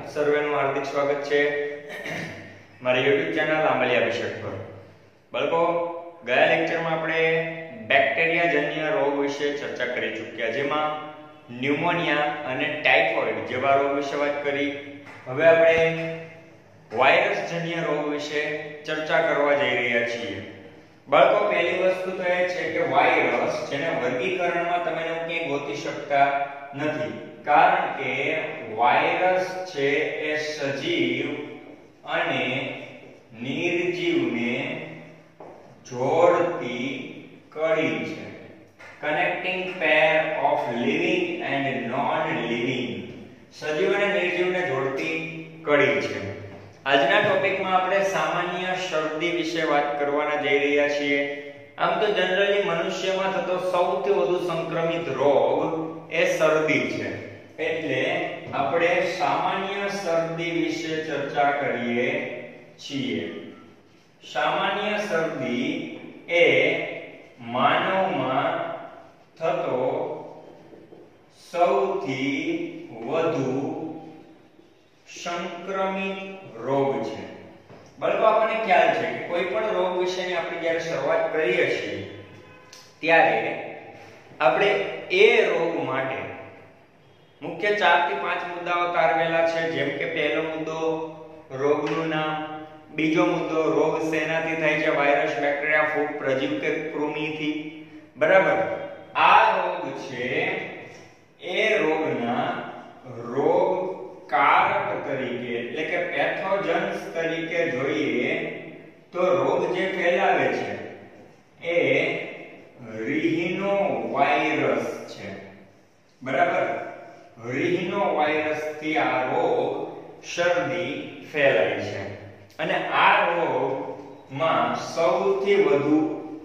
આપ સર્વેનું હાર્દિક સ્વાગત છે મારી YouTube ચેનલ આંબલિયા અભિષેક પર. બાળકો, ગયા લેક્ચરમાં આપણે બેક્ટેરિયાજન્ય રોગ વિશે ચર્ચા કરી ચૂક્યા, જેમાં ન્યુમોનિયા અને ટાઇફોઇડ જેવા રોગ વિશે વાત કરી. હવે આપણે વાયરસજન્ય રોગ વિશે ચર્ચા કરવા જઈ રહ્યા છીએ. બાળકો, પહેલી વસ્તુ તો એ છે કે વાયરસ, જેને વર્ગીકરણમાં તમે ક્યાંય ગોતી શકતા નથી, કારણ કે વાયરસ છે એ સજીવ અને નિર્જીવને જોડતી કડી છે. Connecting pair of living and non living, સજીવ અને નિર્જીવને જોડતી કડી છે. આજના ટોપિકમાં આપણે સામાન્ય શરદી વિશે વાત કરવાના જઈ રહ્યા છીએ. આમ તો જનરલી મનુષ્યમાં થતો સૌથી વધુ સંક્રમિત રોગ એ શરદી છે, એટલે આપણે સામાન્ય શરદી વિશે ચર્ચા કરીએ છીએ. સામાન્ય શરદી એ માનવમાં થતો સૌથી વધુ સંક્રમિત રોગ છે. બાળકો, આપણને ખ્યાલ છે કે કોઈ પણ રોગ વિશેની આપણે જ્યારે શરૂઆત કરીએ છીએ ત્યારે આપણે એ રોગ માટે મુખ્ય 4 થી 5 મુદ્દાઓ તારવેલા છે. જેમ કે પહેલો મુદ્દો રોગનું નામ, બીજો મુદ્દો રોગ શેનાથી થાય છે, વાયરસ, બેક્ટેરિયા, ફૂગ, પ્રજીવ કે કૃમિથી. બરાબર, આ રોગ છે એ રોગના રોગકારક તરીકે એટલે કે પેથોજન્સ તરીકે જોઈએ તો રોગ જે ફેલાવે છે એ રિહિનો વાયરસ છે. બરાબર, રિહિનો વાયરસ થી આ રોગ શરદી ફેલાય છે. અને આ રોગમાં સૌથી વધુ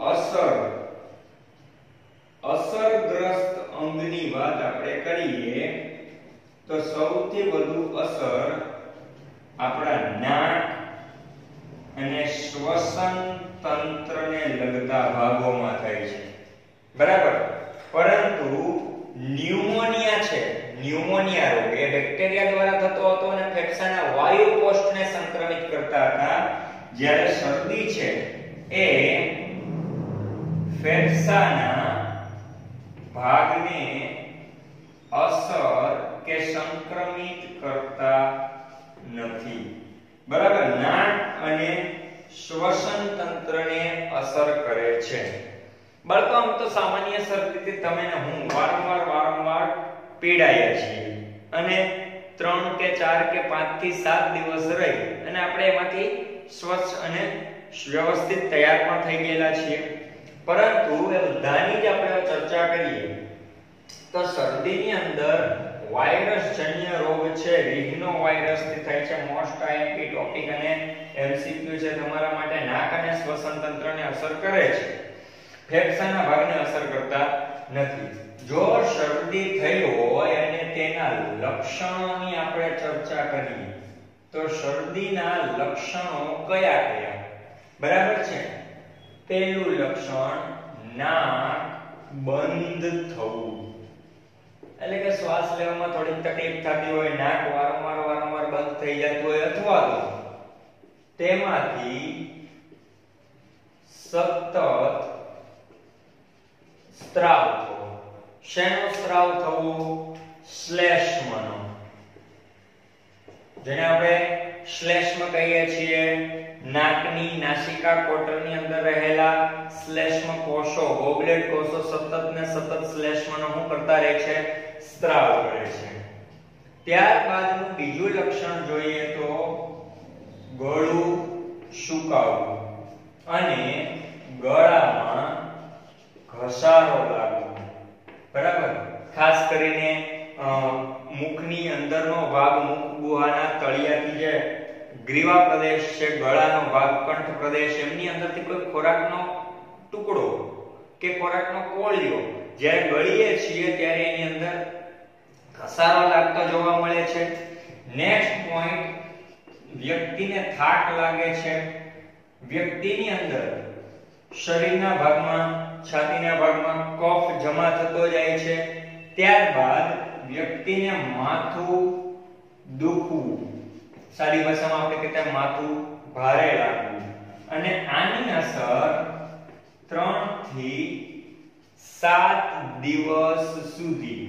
અસરગ્રસ્ત અંગની વાત આપણે કરીએ તો સૌથી વધુ અસર આપણા નાક અને શ્વસન તંત્રને લગતા ભાગોમાં થાય છે. બરાબર, પરંતુ ન્યુમોનિયા છે, ન્યુમોનિયા રોગ એ બેક્ટેરિયા દ્વારા થતો હતો અને ફેફસાના વાયુ કોષને સંક્રમિત કરતા હતા, જ્યારે શરદી છે એ ફેફસાના ભાગને અસર કે સંક્રમિત કરતા નથી. બરાબર, નાક અને શ્વસન તંત્રને અસર કરે છે. બાળકો, આમ તો સામાન્ય શરદીથી તમે ને હું વારંવાર પીડાયા છીએ અને 3 કે 4 કે 5 થી 7 દિવસ રહી અને આપણે એમાંથી સ્વચ્છ અને વ્યવસ્થિત તૈયાર પણ થઈ ગયેલા છીએ. પરંતુ એ બધાની જ આપણે ચર્ચા કરીએ તો શરદીની અંદર વાયરસજન્ય રોગ છે, રિહિનો વાયરસથી થાય છે. મોસ્ટ આઈએમપી ટોપિક અને એમસીક્યુ છે તમારા માટે. નાક અને શ્વસન તંત્રને અસર કરે છે, ફેફસાના ભાગને અસર કરતા નથી. જો શરદી થઈ હોય અને તેના લક્ષણોની આપણે ચર્ચા કરીએ તો શરદીના લક્ષણો કયા કયા? બરાબર છે, પહેલું લક્ષણ નાક બંધ થવું, એટલે કે શ્વાસ લેવામાં થોડી તકલીફ થતી હોય, નાક વારંવાર બંધ થઈ જતું હોય, અથવા તો તેમાંથી સતત સ્ત્રાવ થવો. શેનો સ્ત્રાવ થવો? શ્લેષ્મનો, જેને આપણે શ્લેષ્મ કહીએ છીએ. નાકની નાસિકા કોટરની અંદર રહેલા શ્લેષ્મ કોષો, ગોબલેટ કોષો સતત શ્લેષ્મનો શું કરતા રહે છે? સ્ત્રાવ કરે છે. ત્યારબાદનું બીજું લક્ષણ જોઈએ તો ગળું સુકાવું અને ગળામાં ઘસારો લાગવો. બરાબર, ખાસ કરીને મુખની અંદરનો ભાગ, મુખ ગુહાના તળિયાથી જે ગ્રીવા પ્રદેશ છે, ગળાનો ભાગ, કંઠ પ્રદેશ, એમની અંદરથી કોઈ ખોરાકનો ટુકડો કે ખોરાકનો કોળિયો જ્યારે ગળીએ છીએ ત્યારે એની અંદર ઘસારો લાગતો જોવા મળે છે. નેક્સ્ટ પોઈન્ટ, વ્યક્તિને થાક લાગે છે. વ્યક્તિની અંદર શરીરના ભાગમાં, છાતીના ભાગમાં કફ જમા થતો જાય છે. ત્યારબાદ વ્યક્તિને માથું દુખવું, સાદી ભાષામાં આપણે કહેતા માથું ભારે લાગવું, અને આની અસર 3 થી 7 દિવસ સુધી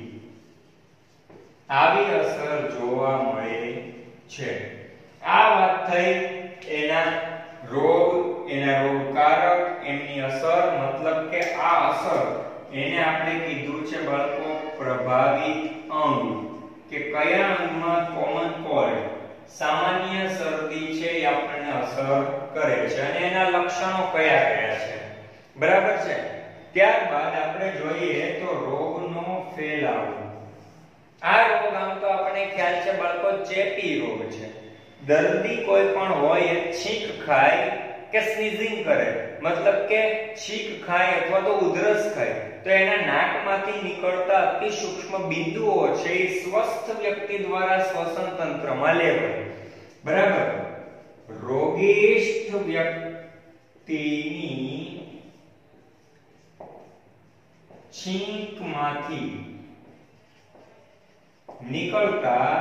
આવી અસર જોવા મળે છે. આ વાત થઈ એના રોગકારક, એમની અસર, મતલબ કે આ અસર એને આપણે કીધું છે બાળકો પ્રભાવિત અંગ, કે કયા અંગમાં કોમન કોલ્ડ સામાન્ય શરદી છે એ આપણને અસર કરે છે અને એના લક્ષણો કયા કયા છે. બરાબર છે. ત્યારબાદ આપણે જોઈએ તો રોગનો ફેલાવો. આ રોગ આમ તો આપણને ખ્યાલ છે બાળકો ચેપી રોગ છે. દર્દી કોઈ પણ હોય એ છીંક ખાય કે સ્નીઝિંગ કરે, મતલબ કે છીંક ખાય અથવા તો ઉધરસ ખાય તો એના નાકમાંથી નીકળતા અતિ સૂક્ષ્મ બિંદુઓ છે એ સ્વસ્થ વ્યક્તિ દ્વારા શ્વસન તંત્રમાં લેવાય. બરાબર. રોગિષ્ઠ વ્યક્તિની છીંકમાંથી નીકળતા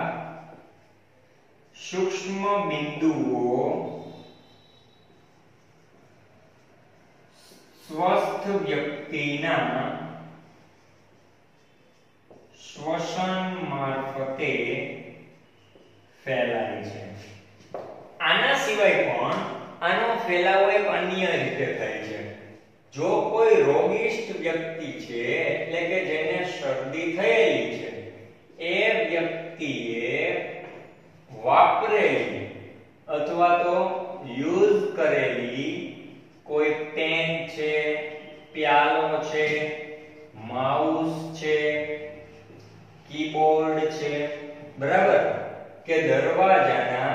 સૂક્ષ્મ બિંદુઓ સ્વસ્થ વ્યક્તિના શ્વસન મારફતે ફેલાય છે. આના સિવાય પણ આનો ફેલાવો એક અન્ય રીતે થાય છે. જો કોઈ રોગિષ્ઠ વ્યક્તિ છે એટલે કે જેને શરદી થયેલી છે એ વ્યક્તિએ વાપરેલી અથવા તો યુઝ કરેલી કોઈ પેન છે, પ્યાલો છે, માઉસ છે, કીબોર્ડ છે, બરાબર, કે દરવાજાના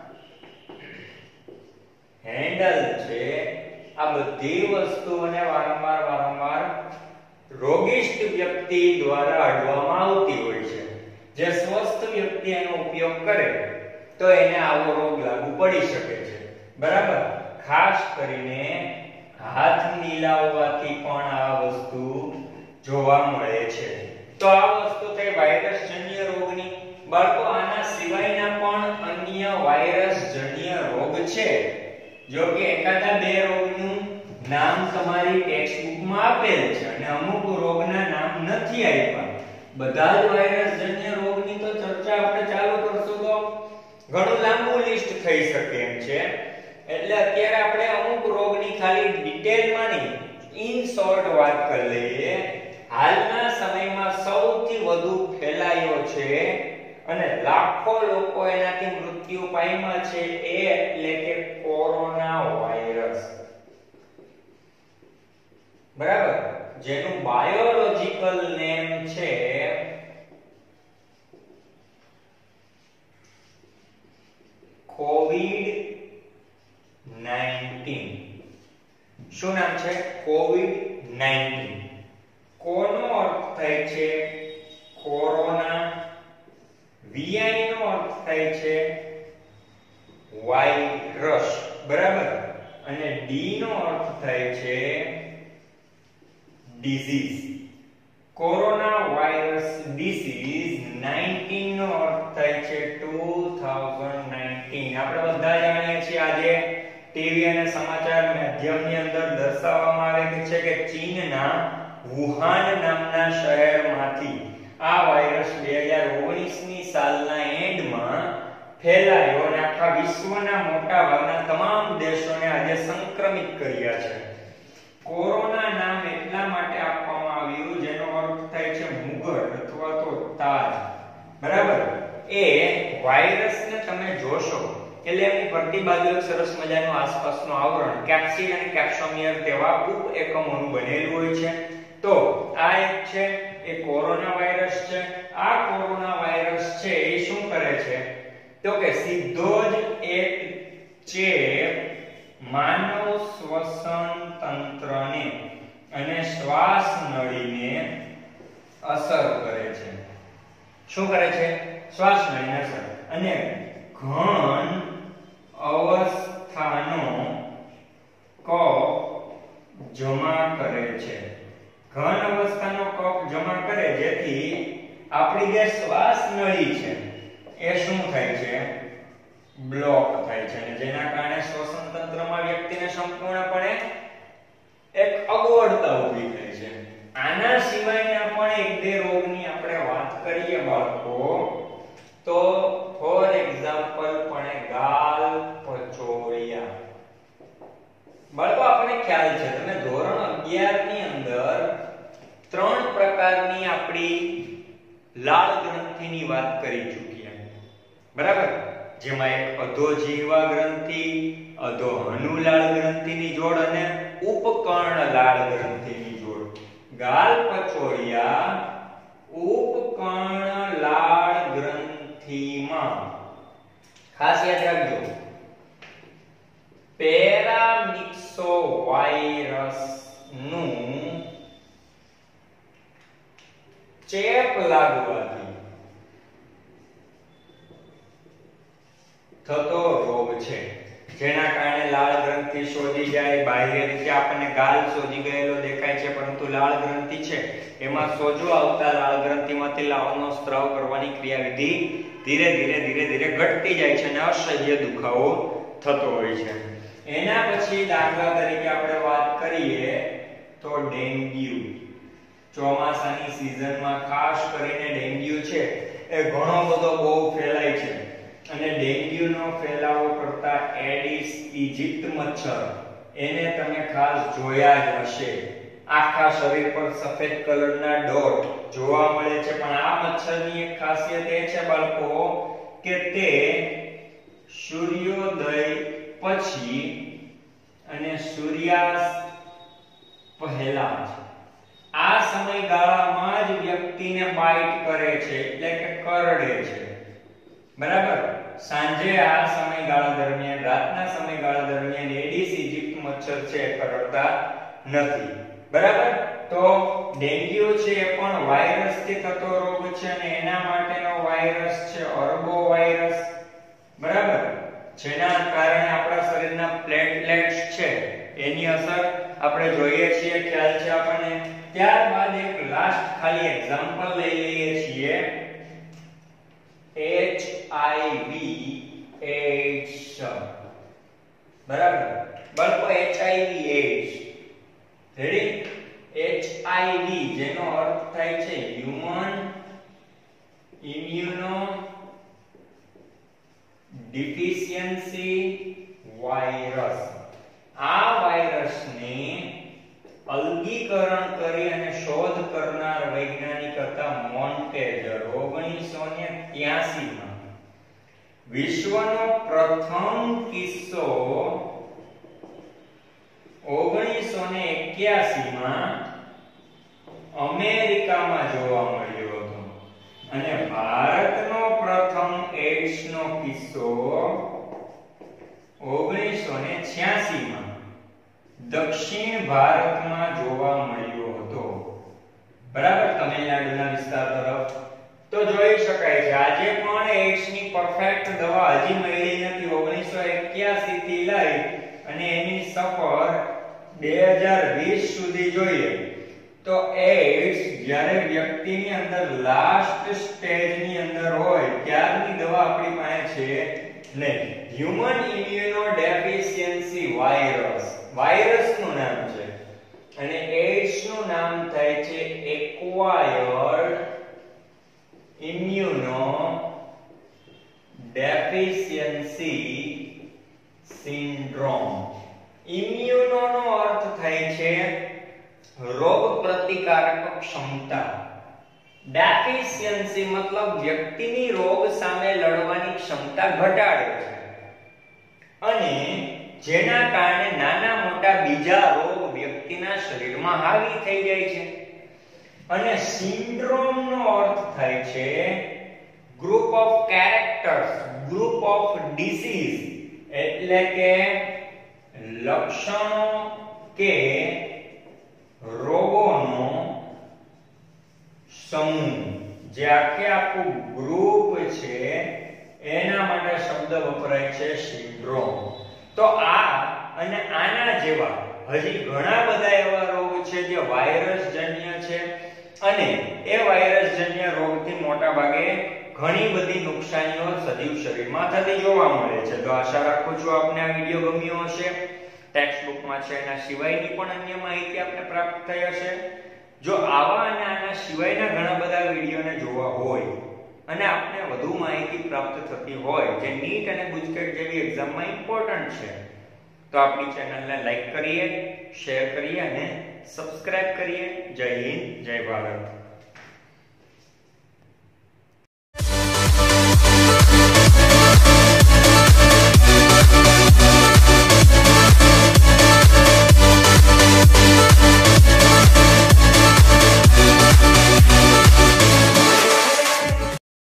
હેન્ડલ છે, આ બધી વસ્તુઓને વારંવાર રોગિષ્ઠ વ્યક્તિ દ્વારા અડવામાં આવતી હોય છે. જે સ્વસ્થ વ્યક્તિ એનો ઉપયોગ કરે તો એને આવો રોગ લાગુ પડી શકે છે. બરાબર. ખાસ કરીને હાથ મિલાવવાથી પણ આ વસ્તુ જોવા મળે છે. તો આ વસ્તુ થઈ વાયરસજન્ય રોગની. બાળકો આના સિવાયના પણ અન્ય વાયરસજન્ય રોગ છે. જો કે એકાદા બે રોગનું નામ તમારી ટેક્સ્ટબુકમાં આપેલ છે અને અમુક રોગના નામ નથી આપ્યા. બધા જ વાયરસજન્ય રોગની તો ચર્ચા આપણે ચાલુ કરશું તો ઘણું લાંબુ લિસ્ટ થઈ શકે એમ છે. એટલે અત્યારે આપણે અમુક રોગની ખાલી ડિટેલમાં નહીં, ઇન શોર્ટ વાત કરી લઈએ. હાલના સમયમાં સૌથી વધુ ફેલાયો છે અને લાખો લોકો એનાથી મૃત્યુ પામ્યા છે એ એટલે કે કોરોના વાયરસ. બરાબર. જેનું બાયોલોજિકલ નેમ છે COVID-19. શું નામ છે? COVID-19. કોનો અર્થ થાય છે કોરોના, VI નો અર્થ થાય છે વાયરસ, બરાબર, અને D નો અર્થ થાય છે ડિઝીઝ. કોરોના વાયરસ ડિસીઝ, 19 નો અર્થ થાય છે 2019. આપણે બધા જાણીએ છીએ આજે ટીવી અને સમાચાર માધ્યમની અંદર દર્શાવવામાં આવે છે કે ચીનના વુહાન નામના શહેરમાંથી આ વાયરસ 2019ની સાલના એન્ડમાં ફેલાયો અને આખા વિશ્વના મોટા ભાગના તમામ દેશોને આજે સંક્રમિત કર્યા છે. કોરોના નામ એટલા માટે આપવામાં આવ્યું જેનો અર્થ થાય છે મુગટ અથવા તો તાજ. બરાબર. એ વાયરસને તમે જોશો એટલે એની ફરતી બાજુ એક સરસ મજાનું આસપાસનું આવરણ કેપ્સિડ અને કેપ્સોમિયર તેવા ઉપ એકમોનું બનેલું હોય છે. તો આ એક છે એ કોરોના વાયરસ છે. આ કોરોના વાયરસ છે એ શું કરે છે તો કે સીધો જ એક ચેપ માનવ શ્વસન તંત્રને અને શ્વાસ નળીને અસર કરે છે. શું કરે છે? શ્વાસ નળીને અસર. અને ઘન અવસ્થાનો કફ જમા કરે છે. ઘન અવસ્થાનો કફ જમા કરે જેથી આપણી જે શ્વાસ નળી છે એ શું થાય છે? બ્લોક થાય છે, અને જેના કારણે શ્વસન તંત્રમાં વ્યક્તિને સંપૂર્ણપણે એક અગવડતા ઊભી થાય છે. આના સિવાયના પણ એક બે રોગની આપણે વાત કરીએ બાળકો, તો ફોર એક્ઝામ્પલ પણ ગાલ પચોળિયા. બાળકો આપણને ખ્યાલ છે, તમે ધોરણ 11 ની અંદર 3 પ્રકારની આપણી લાળ ગ્રંથિની વાત કરી ચૂક્યા, બરાબર? જેમાં એક અધોજીહવા ગ્રંથિ, અધોહનુલાળ ગ્રંથિની જોડ અને ઉપકર્ણ લાળ ગ્રંથિની જોડ. ગાલ પચોળિયા ઉપકર્ણ લાળ ગ્રંથિમાં ખાસ યાદ રાખજો, પેરામિક્સોવાયરસ નું ચેપ લાગવાથી થતો રોગ છે, જેના કારણે લાળ ગ્રંથિ સોજી જાય. બાહ્ય રીતે આપણને ગાલ સોજી ગયેલો દેખાય છે, પરંતુ લાળ ગ્રંથિ છે એમાં સોજો આવતા લાળ ગ્રંથિમાંથી લાળનો સ્ત્રાવ કરવાની ક્રિયાવિધિ ધીરે ધીરે ઘટતી જાય છે અને અસહ્ય દુખાવો થતો હોય છે. એના પછી દાખલા તરીકે આપણે વાત કરીએ તો ડેન્ગ્યુ. ચોમાસાની સિઝનમાં ખાસ કરીને ડેન્ગ્યુ છે એ ઘણો બધો બહુ ફેલાય છે, અને ડેન્ગ્યુનો ફેલાવો કરતા એડિસ ઇજિપ્ત મચ્છર એને તમે ખાસ જોયા જ હશે. આખા શરીર પર સફેદ કલરના ડોટ જોવા મળે છે, પણ આ મચ્છરની એક ખાસિયત એ છે બાળકો કે તે સૂર્યોદય પછી અને સૂર્યાસ્ત પહેલા આ સમયગાળામાં જ વ્યક્તિને બાઇટ કરે છે, એટલે કે કરડે છે, બરાબર? સાંજે આ સમયગાળા દરમિયાન, રાતના સમયગાળા દરમિયાન એડિસ ઇજિપ્ત મચ્છર છે કરડતા નથી, બરાબર? તો ડેન્ગ્યુ છે એ પણ વાયરસથી થતો રોગ છે, અને એના માટેનો વાયરસ છે અર્બો વાયરસ, બરાબર? જેના કારણે આપણા શરીરના પ્લેટલેટ્સ છે એની અસર આપણે જોઈએ છીએ, ખ્યાલ છે આપણને. ત્યારબાદ એક લાસ્ટ ખાલી એક્ઝામ્પલ લઈ લઈએ છીએ, HIV AIDS, બરાબર? બાળકો HIV AIDS રેડી? HIV જેનો અર્થ થાય છે હ્યુમન ઇમ્યુનો ડિફિશિયન્સી વાયરસ. આ વાયરસને અલગીકરણ કરી અને શોધ કરનાર વૈજ્ઞાનિક હતા મોન્ટેજર. 1983 માં વિશ્વનો પ્રથમ કિસ્સો 1981 માં અમેરિકામાં જોવા મળ્યો હતો, અને ભારતનો પ્રથમ એડ્સ નો કિસ્સો 1986 માં દક્ષિણ ભારતમાં જોવા મળ્યો હતો, બરાબર? તમિલનાડુના વિસ્તાર તરફ. તો જોઈ શકાય છે આજે પણ એડ્સ ની પરફેક્ટ દવા હજી મળી નથી. 1981 થી લઈ અને એની સફર 2020 સુધી જોઈએ તો એડ્સ જ્યારે વ્યક્તિની અંદર લાસ્ટ સ્ટેજની અંદર હોય ત્યારની દવા આપણી પાસે છે નહીં. Human immunodeficiency virus, virus નું નામ છે, અને એડ્સ નું નામ થાય છે acquired immunodeficiency syndrome. Immuno નો અર્થ થાય છે રોગ પ્રતિકારક ક્ષમતા, ડેફિશિયન્સી મતલબ વ્યક્તિની રોગ સામે લડવાની ક્ષમતા ઘટાડે છે, અને જેના કારણે નાના મોટા બીજા રોગ વ્યક્તિના શરીરમાં હાવી થઈ જાય છે. અને સિન્ડ્રોમ નો અર્થ થાય છે group of characters, group of disease, એટલે કે લક્ષણો કે રોગોનો સમૂહ. જે આખું ગ્રુપ છે એના માટે શબ્દ વપરાય છે સિન્ડ્રોમ. તો આ અને આના જેવા હજી ઘણા બધા એવા રોગ છે જે વાયરસ જન્ય છે, અને એ વાયરસ જન્ય રોગથી મોટા ભાગે ઘણી બધી નુકસાનીઓ સજીવ શરીરમાં થતી જોવા મળે છે. તો આશા રાખું છું આપને આ વિડિયો ગમ્યો હશે. ટેક્સ્ટ બુકમાં છે એના સિવાયની પણ અન્ય માહિતી આપને પ્રાપ્ત થઈ હશે. જો આવા અને આના સિવાયના ઘણા બધા વિડિયોને જોવા હોય અને આપને વધુ માહિતી પ્રાપ્ત થતી હોય જે નીટ અને ગુજકેટ જેવી એક્ઝામમાં ઇમ્પોર્ટન્ટ છે, તો આપણી ચેનલને લાઈક કરીએ, શેર કરીએ અને સબસ્ક્રાઇબ કરીએ. જય હિન્દ, જય ભારત.